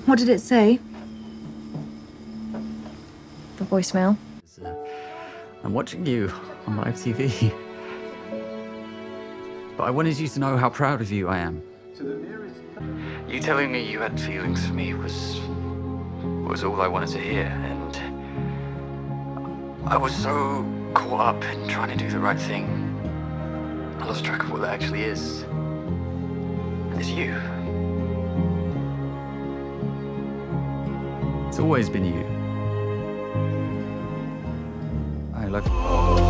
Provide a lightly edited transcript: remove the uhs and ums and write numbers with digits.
What did it say? The voicemail? I'm watching you on live TV. But I wanted you to know how proud of you I am. You telling me you had feelings for me was all I wanted to hear, and I was so caught up in trying to do the right thing, I lost track of what that actually is. And it's you. It's always been you. I love you.